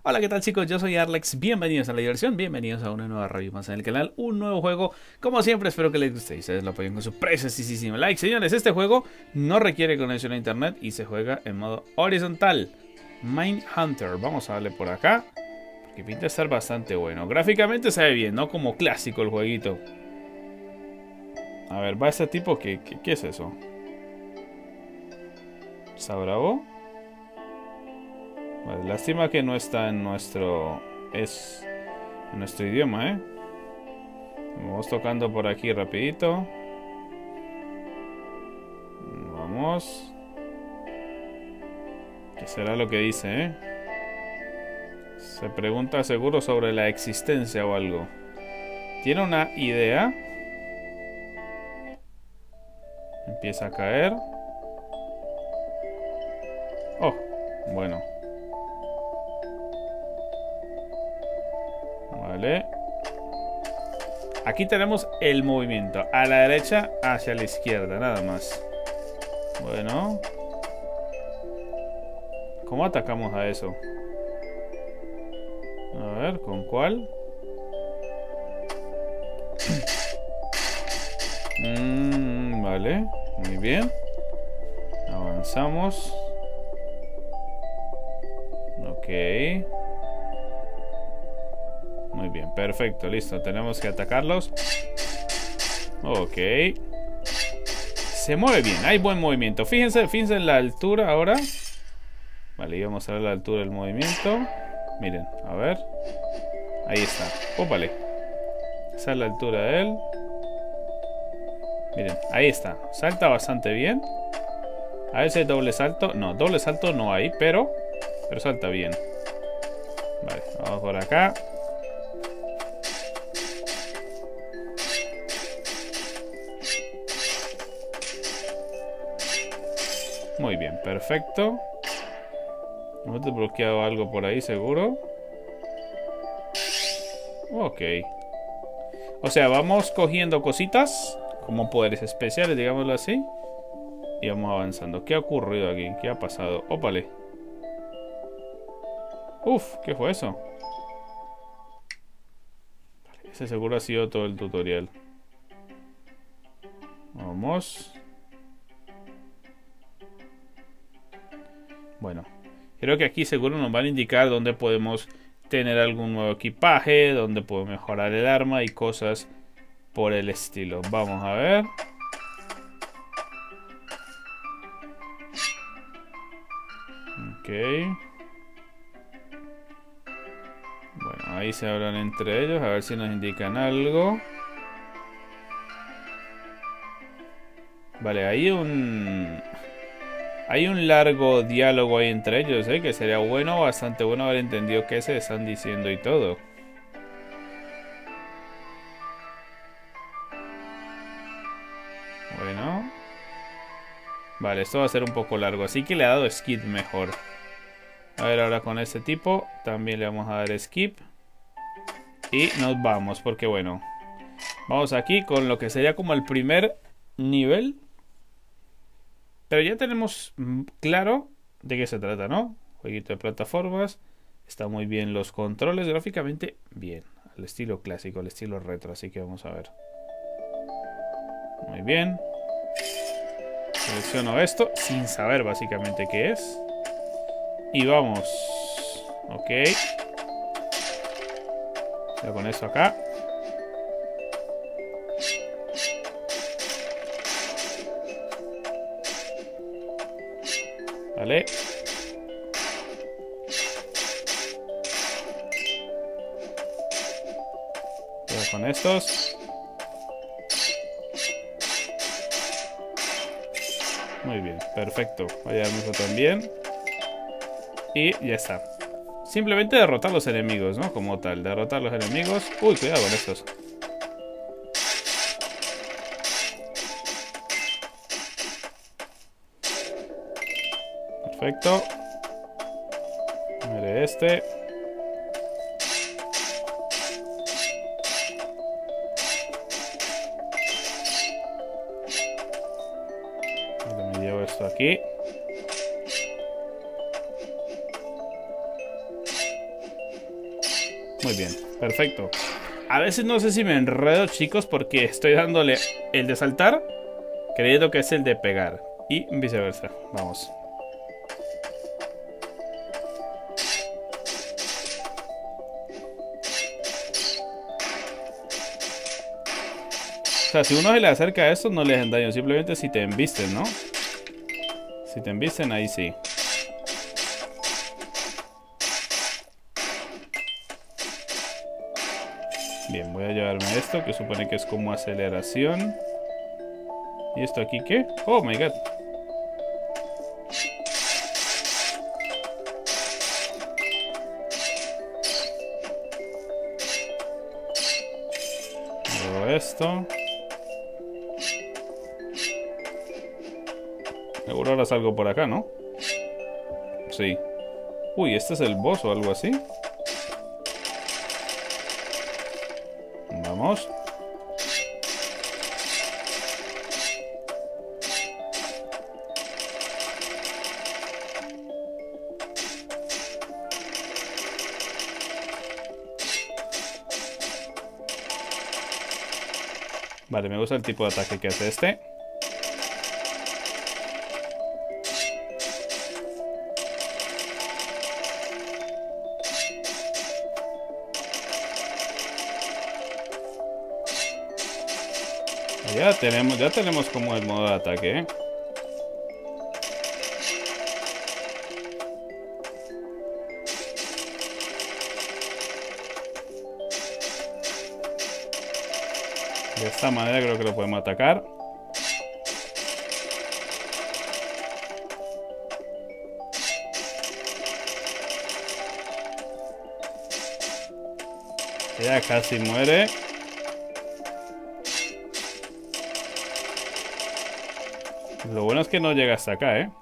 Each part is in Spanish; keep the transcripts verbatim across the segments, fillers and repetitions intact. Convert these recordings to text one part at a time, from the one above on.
Hola, ¿qué tal chicos? Yo soy Arlex, bienvenidos a la diversión, bienvenidos a una nueva review más en el canal, un nuevo juego. Como siempre, espero que les guste y ustedes lo apoyen con su preciosísimo like. Señores, este juego no requiere conexión a internet y se juega en modo horizontal. Mindhunter, vamos a darle por acá, porque pinta estar bastante bueno. Gráficamente se ve bien, ¿no? Como clásico el jueguito. A ver, va este tipo, ¿qué, qué, qué es eso? ¿Está bravo? Vale, lástima que no está en nuestro... es... en nuestro idioma, ¿eh? Vamos tocando por aquí rapidito. Vamos. ¿Qué será lo que dice, eh? Se pregunta seguro sobre la existencia o algo. Tiene una idea. Empieza a caer. Oh, bueno. Vale. Aquí tenemos el movimiento. A la derecha, hacia la izquierda, nada más. Bueno. ¿Cómo atacamos a eso? A ver, ¿con cuál? mm, vale, muy bien. Avanzamos. Ok. Muy bien, perfecto, listo. Tenemos que atacarlos. Ok. Se mueve bien, hay buen movimiento. Fíjense, fíjense en la altura ahora. Vale, vamos a ver la altura del movimiento. Miren, a ver. Ahí está. Ópale. Esa es la altura de él. Miren, ahí está. Salta bastante bien. A ver si hay doble salto. No, doble salto no hay, pero... Pero salta bien. Vale, vamos por acá. Muy bien, perfecto. ¿No te he bloqueado algo por ahí, seguro? Ok. O sea, vamos cogiendo cositas, como poderes especiales, digámoslo así. Y vamos avanzando. ¿Qué ha ocurrido aquí? ¿Qué ha pasado? Ópale. Uf, ¿qué fue eso? Ese seguro ha sido todo el tutorial. Vamos. Bueno, creo que aquí seguro nos van a indicar dónde podemos tener algún nuevo equipaje, dónde podemos mejorar el arma y cosas por el estilo. Vamos a ver. Ok. Bueno, ahí se hablan entre ellos, a ver si nos indican algo. Vale, hay un... Hay un largo diálogo ahí entre ellos, ¿eh? Que sería bueno, bastante bueno haber entendido qué se están diciendo y todo. Bueno. Vale, esto va a ser un poco largo, así que le he dado skip mejor. A ver, ahora con este tipo también le vamos a dar skip. Y nos vamos, porque bueno, vamos aquí con lo que sería como el primer nivel. Pero ya tenemos claro de qué se trata, ¿no? Jueguito de plataformas. Está muy bien los controles, gráficamente bien. Al estilo clásico, al estilo retro, así que vamos a ver. Muy bien. Selecciono esto sin saber básicamente qué es. Y vamos. Ok. Ya con eso acá. Vale. Ya con estos. Muy bien, perfecto. Voy a darme eso también. Y ya está. Simplemente derrotar los enemigos, ¿no? Como tal, derrotar los enemigos. Uy, cuidado con estos. Perfecto. Muere este. Ahora me llevo esto aquí. Muy bien, perfecto. A veces no sé si me enredo, chicos, porque estoy dándole el de saltar, creyendo que es el de pegar. Y viceversa. Vamos. O sea, si uno se le acerca a esto, no le hacen daño. Simplemente si te embisten, ¿no? Si te embisten, ahí sí. Bien, voy a llevarme esto, que supone que es como aceleración. ¿Y esto aquí qué? Oh my god. Luego esto. Seguro ahora salgo por acá, ¿no? Sí. Uy, ¿este es el boss o algo así? Vamos. Vale, me gusta el tipo de ataque que hace este. Ya tenemos, ya tenemos como el modo de ataque, ¿eh? De esta manera creo que lo podemos atacar. Ya casi muere. Lo bueno es que no llega hasta acá, ¿eh?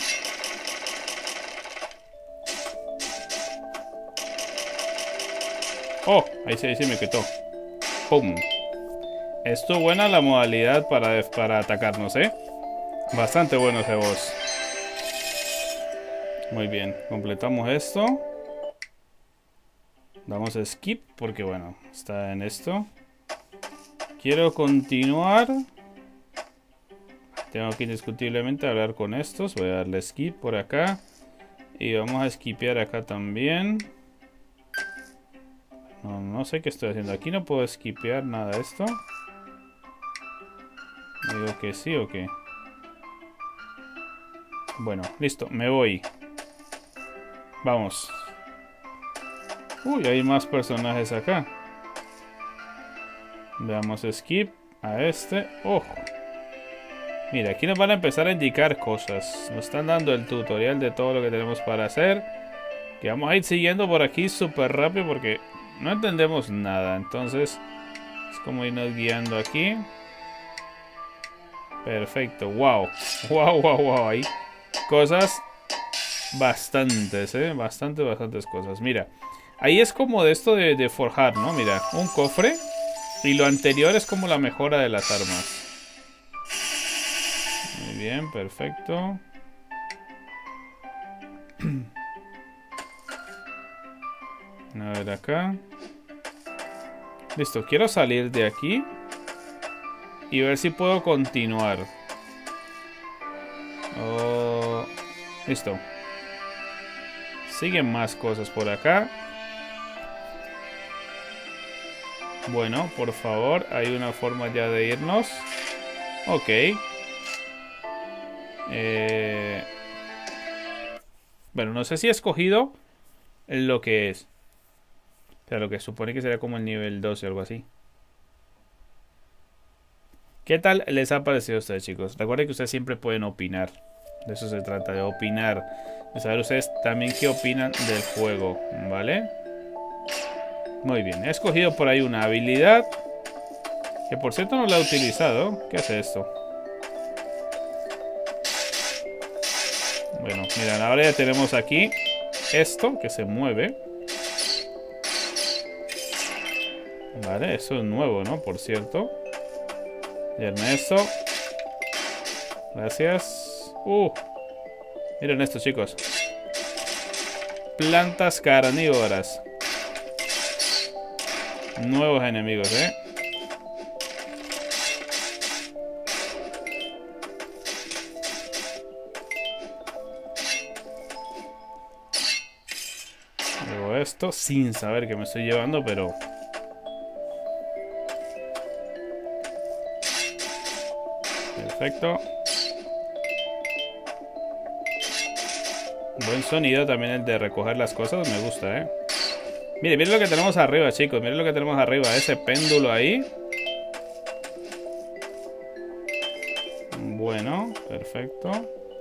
Oh, ahí sí, ahí sí me quitó. ¡Pum! Esto buena la modalidad para, para atacarnos, ¿eh? Bastante bueno ese boss. Muy bien, completamos esto. Damos skip porque, bueno, está en esto. Quiero continuar. Tengo que indiscutiblemente hablar con estos. Voy a darle skip por acá. Y vamos a skipear acá también. No, no sé qué estoy haciendo. Aquí no puedo skipear nada de esto. Digo que sí o qué. Bueno, listo, me voy. Vamos. Uy, hay más personajes acá. Veamos skip a este. ¡Ojo! Mira, aquí nos van a empezar a indicar cosas. Nos están dando el tutorial de todo lo que tenemos para hacer. Que vamos a ir siguiendo por aquí súper rápido porque no entendemos nada. Entonces, es como irnos guiando aquí. Perfecto, wow. Wow, wow, wow. Hay cosas bastantes, ¿eh? Bastantes, bastantes cosas. Mira, ahí es como de esto de, de forjar, ¿no? Mira, un cofre. Y lo anterior es como la mejora de las armas. Muy bien, perfecto. A ver acá. Listo, quiero salir de aquí y ver si puedo continuar. Oh, listo. Siguen más cosas por acá. Bueno, por favor, hay una forma ya de irnos. Ok. Eh... Bueno, no sé si he escogido lo que es. O sea, lo que supone que sería como el nivel doce o algo así. ¿Qué tal les ha parecido a ustedes, chicos? Recuerden que ustedes siempre pueden opinar. De eso se trata, de opinar. De saber ustedes también qué opinan del juego, ¿vale? Muy bien, he escogido por ahí una habilidad. Que por cierto no la he utilizado. ¿Qué hace esto? Bueno, miren, ahora ya tenemos aquí esto que se mueve. Vale, eso es nuevo, ¿no? Por cierto. Y Ernesto. Gracias. Uh. Miren esto, chicos. Plantas carnívoras. Nuevos enemigos, ¿eh? Llevo esto sin saber que me estoy llevando, pero... Perfecto. Buen sonido también el de recoger las cosas, me gusta, ¿eh? Mire, miren lo que tenemos arriba, chicos. Miren lo que tenemos arriba, ese péndulo ahí. Bueno, perfecto.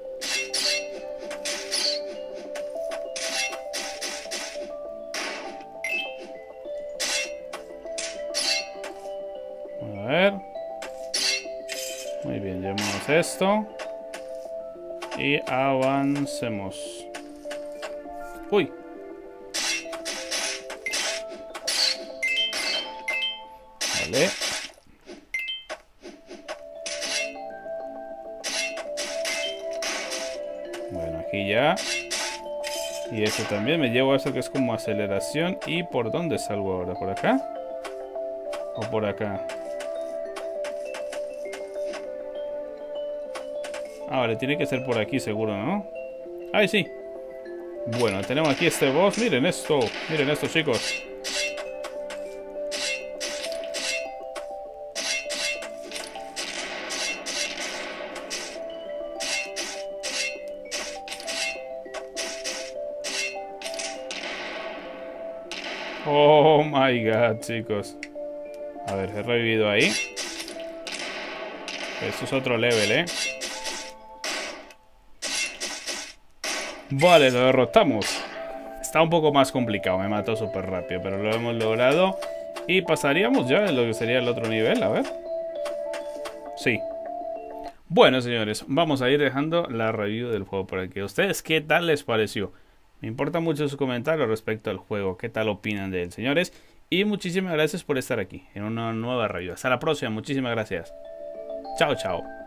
A ver. Muy bien, llevamos esto. Y avancemos. Uy. Vale. Bueno, aquí ya. Y eso también. Me llevo a eso que es como aceleración. ¿Y por dónde salgo ahora? ¿Por acá? ¿O por acá? Ah, vale, tiene que ser por aquí seguro, ¿no? ¡Ay, sí! Bueno, tenemos aquí este boss. Miren esto. Miren esto, chicos. Oh my god, chicos. A ver, he revivido ahí. Esto es otro level, ¿eh? Vale, lo derrotamos. Está un poco más complicado, me mató súper rápido, pero lo hemos logrado. Y pasaríamos ya en lo que sería el otro nivel, a ver. Sí. Bueno, señores, vamos a ir dejando la review del juego por aquí. ¿A ustedes qué tal les pareció? Me importa mucho su comentario respecto al juego. ¿Qué tal opinan de él, señores? Y muchísimas gracias por estar aquí en una nueva review. Hasta la próxima, muchísimas gracias. Chao, chao.